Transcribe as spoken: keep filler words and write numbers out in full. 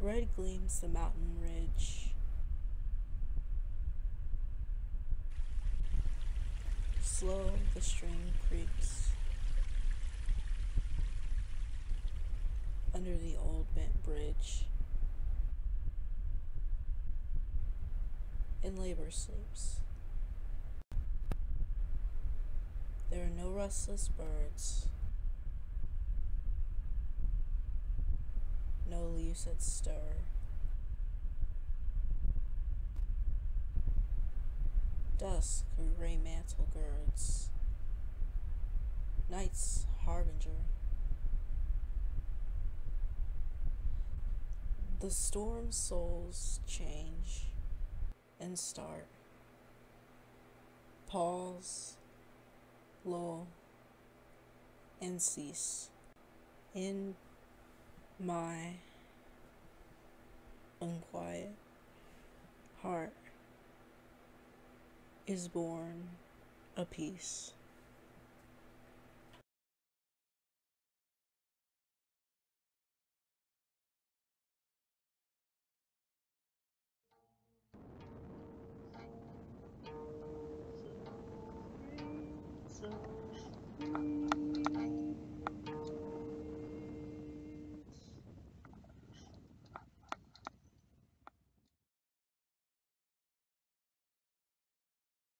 Red gleams the mountain ridge. Slow the stream creeps under the old bent bridge, and labor sleeps. There are no restless birds, no leaves that stir. Dusk a gray mantle girds, night's harbinger. The storm's souls change and start, pause, lull, and cease. In my unquiet heart is born a peace. So